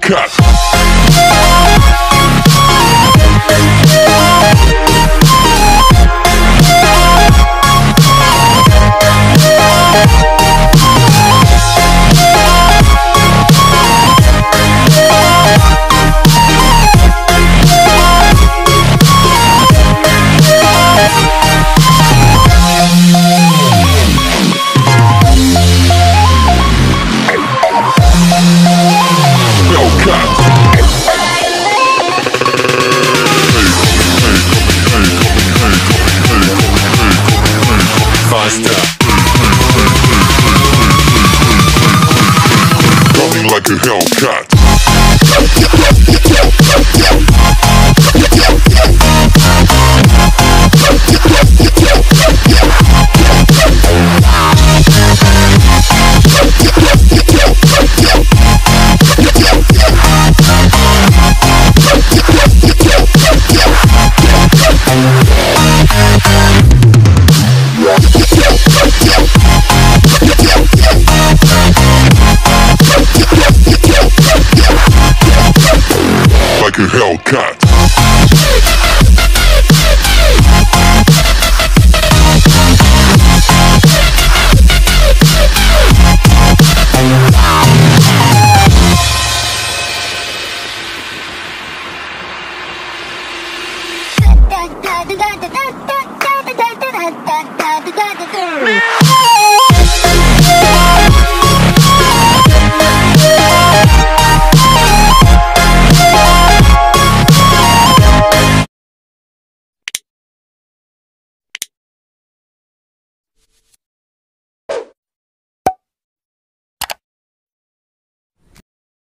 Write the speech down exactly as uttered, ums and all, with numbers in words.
Hellcat. Coming like a Hellcat. Like a Hellcat. Da da da da da da da da da da da da da da.